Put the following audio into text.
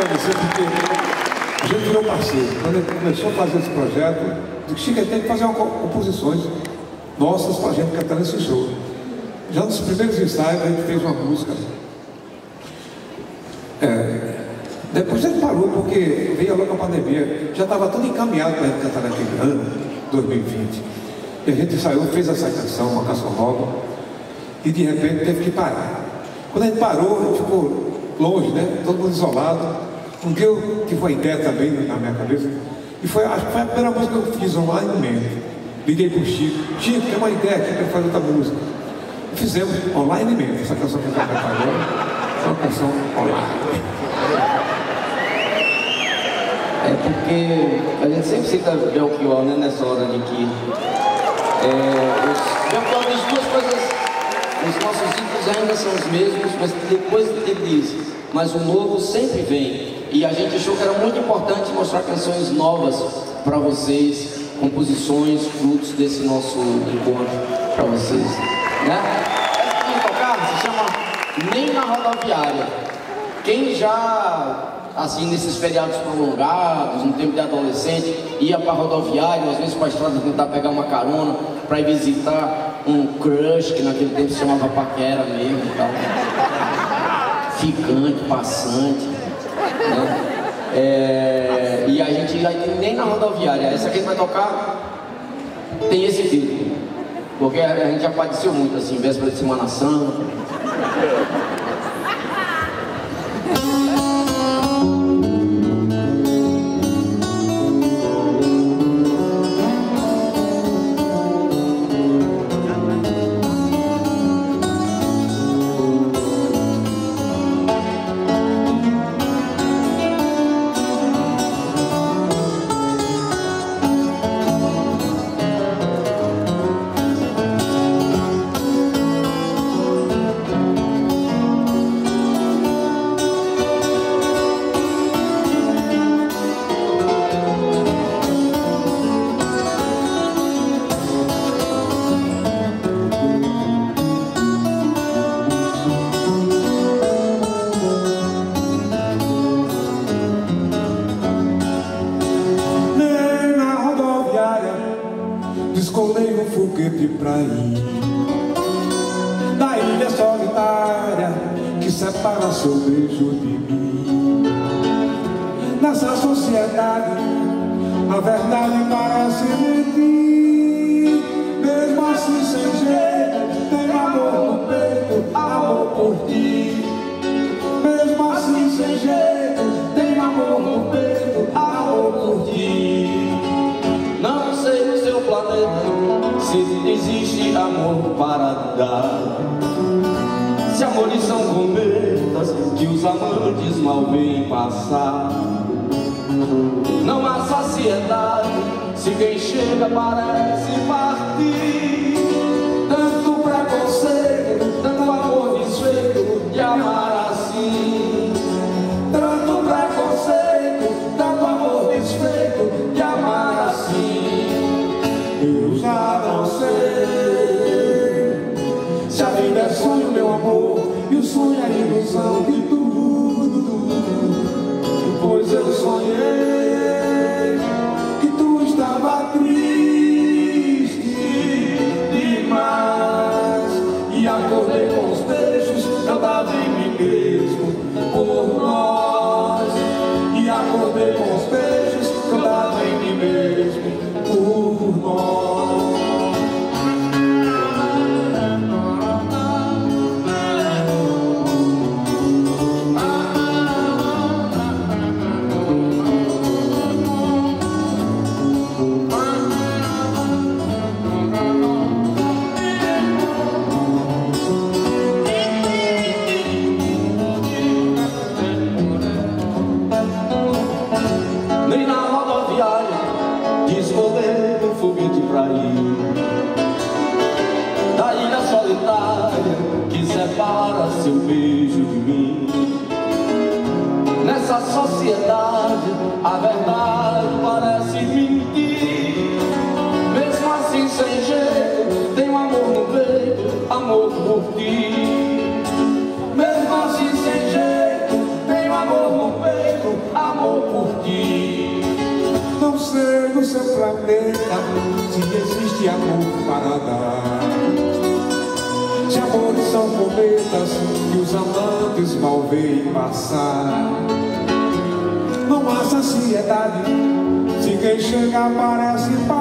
agradecer porque a gente virou parceiro. Quando ele começou a fazer esse projeto, eu disse, Chico, tem que fazer composições nossas para a gente cantar nesse show. Já nos primeiros ensaios a gente fez uma música. Depois a gente parou porque veio logo a pandemia. Já estava tudo encaminhado para a gente cantar naquele ano, 2020. E a gente ensaiou, fez essa canção, uma canção nova. E de repente teve que parar. Quando a gente parou, a gente ficou longe, né? Todo mundo isolado. Um dia eu tive uma ideia também na minha cabeça. E acho que foi a primeira música que eu fiz online mesmo. Liguei para o Chico. Chico, tem uma ideia aqui para fazer outra música. E fizemos online mesmo. Essa canção que a gente preparou é uma canção online. É porque a gente sempre cita Belchior, né, nessa hora de que Belchior diz duas coisas, os nossos ciclos ainda são os mesmos, mas depois ele diz, mas o novo sempre vem. E a gente achou que era muito importante mostrar canções novas para vocês, composições, frutos desse nosso encontro para vocês, né? Essa que tocar se chama Nem na Rodoviária. Quem já, assim, nesses feriados prolongados, no tempo de adolescente, ia para a rodoviária, às vezes para a estrada tentar pegar uma carona, para ir visitar um crush, que naquele tempo se chamava paquera mesmo e tal. Ficante, passante, né? E a gente já tem Nem na Rodoviária. Essa que a gente vai tocar tem esse título, porque a gente já padeceu muito, assim, véspera de Semana Santa. Descolei um foguete pra ir da ilha solitária que separa seu beijo de mim. Nessa sociedade a verdade parece mentir. Mesmo assim sem jeito, tenho amor no peito, amor por ti. Mesmo assim sem jeito, tenho amor no peito, amor por ti. Não sei no seu planeta se existe amor para dar, se amores são cometas que os amantes mal veem passar. Não há saciedade se quem chega parece partir. Tanto preconceito, tanto amor desfeito de amar assim. Tanto preconceito, tanto amor desfeito de amar assim. Eu já não sei se a vida é sonho, meu amor, e o sonho é ilusão de tudo. Pois eu sonhei que tu estava triste demais e acordei com os beijos que eu dava em mim mesmo por nós. E acordei com os beijos que eu dava em mim mesmo por nós. Nem na rodoviária escolher um foguete pra ir da ilha solitária que separa seu beijo de mim. Nessa sociedade a verdade parece mentir. Mesmo assim sem jeito, tenho amor no peito, amor por ti. Mesmo assim sem jeito, tenho amor no peito, no seu planeta, se existe amor para dar. Se amores são cometas que os amantes mal veem passar. Não há saciedade se quem chega parece